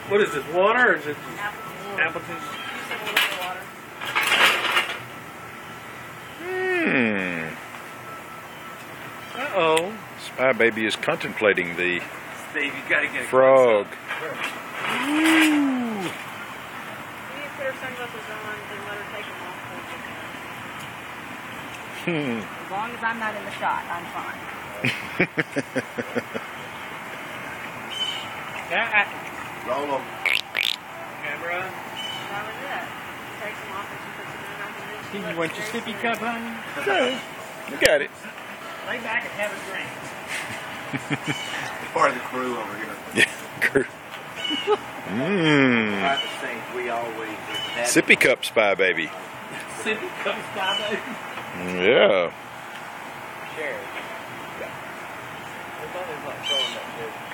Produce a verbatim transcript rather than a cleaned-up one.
What is this, water or is it Apple, apple juice? water. Hmm. Uh-oh. Spy Baby is contemplating the Steve, you gotta get a frog. You need to put her sunglasses on and let her take them off. Hmm. As long as I'm not in the shot, I'm fine. Yeah. Roll them. Camera. Why would that? She takes them off and she puts them in her mouth and then she Steve, you looks want your very sippy serious. cup, honey? Okay. You got it. Lay back and have a drink. Part of the crew over here. Yeah. Mmm. Part of the things we always have. Sippy cup, Spy Baby. Sippy cup, Spy Baby. Yeah. Share. Yeah. It's always like throwing that good.